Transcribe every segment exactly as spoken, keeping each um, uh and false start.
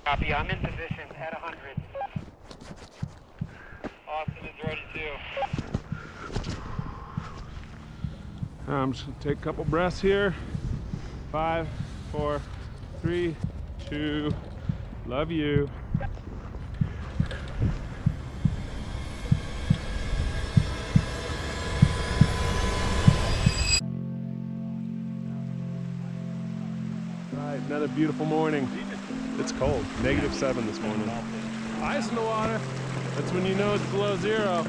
Copy, I'm in position at one hundred. Austin is ready too. I'm just gonna take a couple breaths here. Five, four, three, two, love you. Right, another beautiful morning. It's cold, negative seven this morning. Ice in the water, that's when you know it's below zero.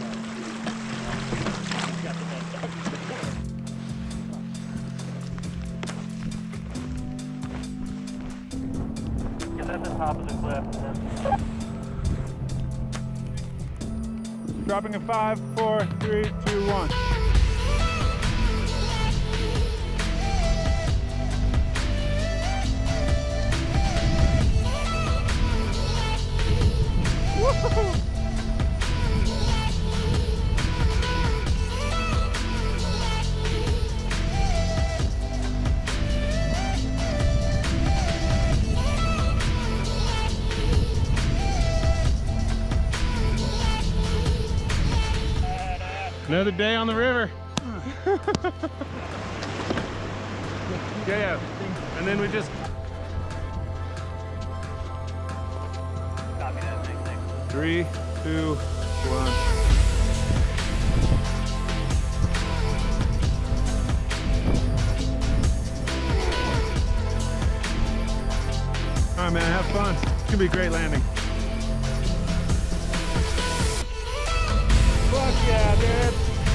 Get at the top of the cliff. Dropping in five, four, three, two, one. Woo-hoo-hoo. Another day on the river. Yeah, yeah. And then we just Copy that, thanks, thanks. three, two, one. All right, man, have fun. It's gonna be a great landing. Fuck yeah, dude.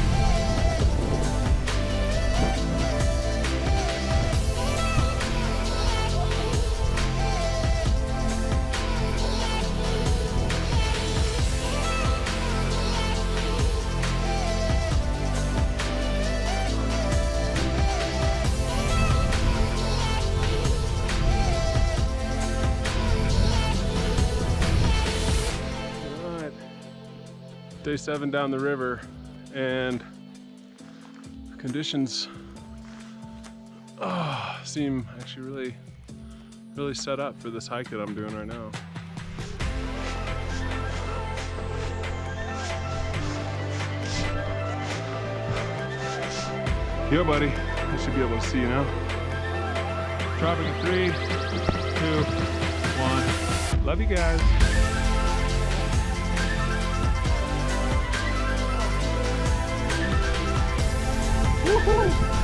Day seven down the river, and conditions oh, seem actually really, really set up for this hike that I'm doing right now. Yo, buddy, I should be able to see you now. Dropping in three, two, one. Love you guys. Woohoo!